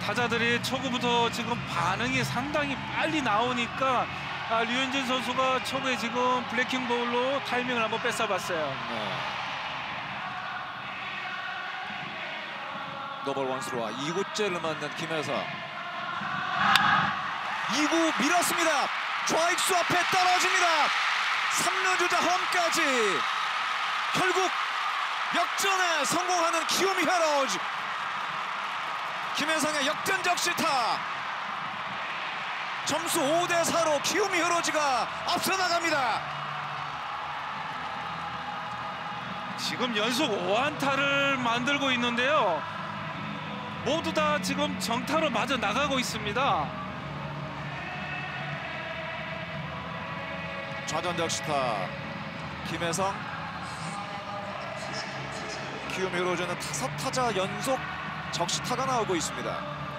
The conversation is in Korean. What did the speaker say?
타자들이 초구부터 지금 반응이 상당히 빨리 나오니까 류현진 선수가 초구에 지금 블래킹 볼로 타이밍을 한번 뺏어봤어요. 네. 더블 원스루와 2구째를 맞는 김혜성. 2구 밀었습니다. 좌익수 앞에 떨어집니다. 3루 주자 홈까지. 결국 역전에 성공하는 키움 히어로즈. 김혜성의 역전적 시타. 점수 5대4로 키움 히어로즈가 앞서 나갑니다. 지금 연속 5안타를 만들고 있는데요. 모두 다 지금 정타로 맞아 나가고 있습니다. 좌전적 시타. 김혜성. 키움 히어로즈는 5타자 연속 적시타가 나오고 있습니다.